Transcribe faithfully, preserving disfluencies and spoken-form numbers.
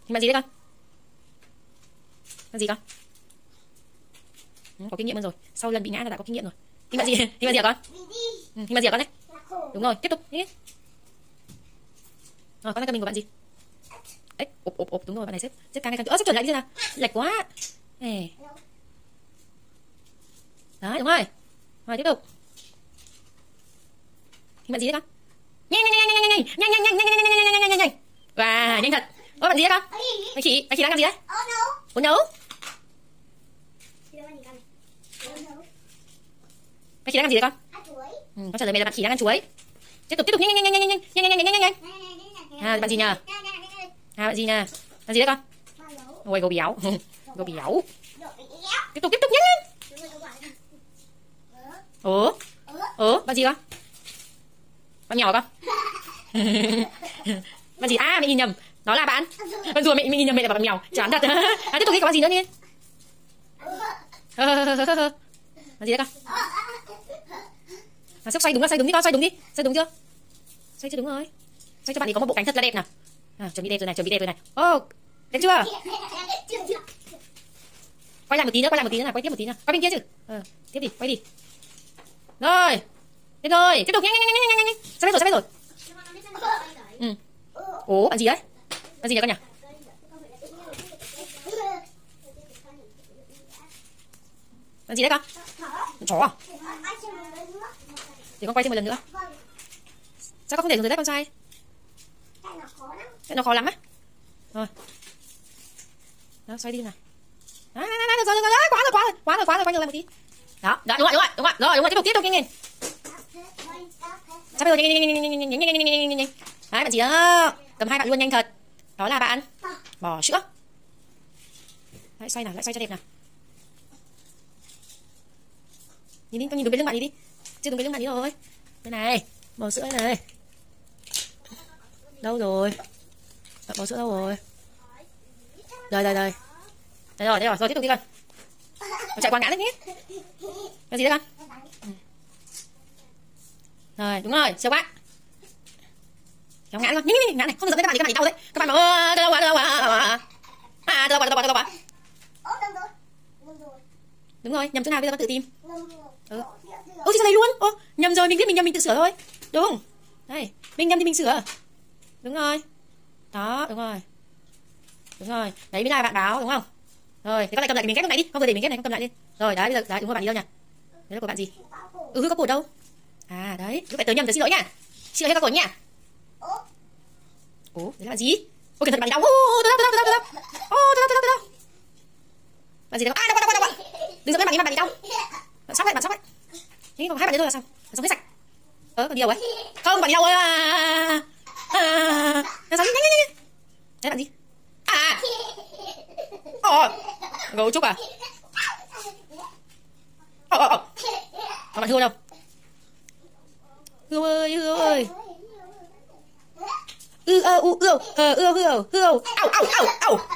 Hình bạn gì đấy con? Bạn gì con? Ừ, có kinh nghiệm hơn rồi. Sau lần bị ngã là đã có kinh nghiệm rồi. Hình bạn gì? Hình bạn gì hả con? Ừ, hình bạn gì hả con đấy? Đúng rồi, tiếp tục. Rồi, con là cầm mình của bạn gì? Đấy, ộp ộp ộp, đúng rồi, bạn này xếp xếp càng ngày càng. Ơ, xếp chuẩn lại đi xem nào. Lệch quá. Này. Đấy, đúng rồi. Rồi tiếp tục. Hình bạn gì đấy con? Nhanh nhanh nhanh nhanh nhanh nhanh nhanh nhanh nhanh nhanh nhanh nhanh nhanh nhanh nhanh. Wow, nhanh thật. Ơ, bạn gì đấy con? Bạn chị, bạn chị đang làm gì đấy? Ủa nấu. Bạn chị đang làm gì đấy con? Ừ, con trả lời mẹ là bạn chị đang ăn chuối. Tiếp tục tiếp tục nhanh nhanh nhanh nhanh nhanh nhanh nhanh nhanh nhanh nhanh. À, bạn gì nhờ? À, bạn gì nhờ? Bạn gì đấy con? Ôi, gấu béo. Gấu béo. Tiếp tục tiếp tục nhanh lên. Ủa? Ủa, bạn gì con? Bạn nhỏ con? Bạn gì? À, mẹ nhìn nhầm. Đó là bạn. Bạn rùa mẹ mình nhìn nhầm mẹ là bạn mèo. Chán thật. À, tiếp tục đi, có bạn gì nữa đi. Bạn gì đấy con? À, xoay đúng là xoay đúng đi con, xoay đúng đi. Xoay đúng chưa? Xoay chưa đúng rồi. Xoay cho bạn ấy có một bộ cánh thật là đẹp nào. À, chuẩn bị đẹp rồi này, chuẩn bị đẹp rồi này. Ô, oh, đẹp chưa? Quay lại một tí nữa, quay lại một tí nữa nào, quay tiếp một tí nữa. Quay bên kia chứ. Ờ, tiếp đi, quay đi. Rồi. Tiếp rồi, tiếp tục nhanh nhanh nhanh nhanh nhanh nhanh. Sắp hết rồi, sắp hết rồi. Ừ. Ủa, bạn gì đấy? Bạn gì nhỉ con nhỉ? Bạn gì đấy con? Chó à? Để con quay thêm một lần nữa. Sao con không để xuống dưới đất con trai? Cái nó khó lắm á. Rồi. Đó, xoay đi nào. À, được rồi, được rồi, quá rồi, quá rồi, quá rồi, quá rồi, quay ngược lại một tí. Đó, đó, đúng rồi, đúng rồi, đúng rồi, rồi, đúng rồi, tiếp tục, tiếp tục nhanh nhanh. Sắp rồi, nhanh nhanh nhanh nhanh nhanh nhanh nhanh nhanh nhanh nhanh nhanh. Đấy, bạn gì đó? Cầm hai bạn luôn nhanh thật. Đó là bạn bò sữa. Đấy, xoay nào, lại xoay cho đẹp nào. Nhìn đi, con nhìn đúng cái lưng bạn đi đi. Chưa đúng cái lưng bạn đi rồi. Đây này, bò sữa này. Đâu rồi? Bạn bò sữa đâu rồi? Đây đây đây. Đây rồi, đây rồi, rồi tiếp tục đi con. Con chạy qua ngã đấy nhé. Cái gì đấy con? Ừ. Rồi, đúng rồi, siêu quá. Kéo ngã con. Nhanh nhanh ngã này, không được dẫn các bạn đi, các bạn đi đau đấy. Các bạn bảo ơ, đâu quá, đâu quá. À, đâu quá, đâu quá, đâu quá. Đúng rồi, nhầm chỗ nào bây giờ con tự tìm. Ừ. Ôi thì sao lấy luôn? Ô, nhầm rồi, mình biết mình nhầm mình tự sửa thôi. Đúng. Đây, mình nhầm thì mình sửa. Đúng rồi. Đó, đúng rồi. Đúng rồi. Đấy mới là bạn báo đúng không? Rồi, thì con lại cầm lại mình ghép lúc nãy đi. Con vừa để mình ghép này con cầm lại đi. Rồi, đấy bây giờ đấy đúng rồi, bạn đi đâu nhỉ? Đấy là của bạn gì? Ừ, hư có cột đâu? À đấy, lúc phải tớ nhầm tớ xin lỗi nha. Xin lỗi các cột nha. Ủa, đấy là bạn gì? Ôi, cẩn thận bạn đi đau. Ô, tôi đau, tôi đau, tôi đau. Ô, tôi đau, tôi đau, tôi đau. Bạn gì đấy? À, đau quá, đau quá, đau quá. Đừng giật lên bạn đi, bạn đi đau. Bạn sóc lại, bạn sóc lại. Thế còn hai bạn nữa thôi là sao? Bạn sống hết sạch. Ơ, còn đi đâu ấy? Không, bạn đi đâu ấy? À, à, à, sao? Nhanh, nhanh, nhanh. Đấy bạn gì? À. Ồ, gấu trúc à? Ồ, ồ, ồ. Còn bạn Hương đâu? Hương ơi, Hương ơi. Ư ơ u ư ơ ư hư ау ау ау ау.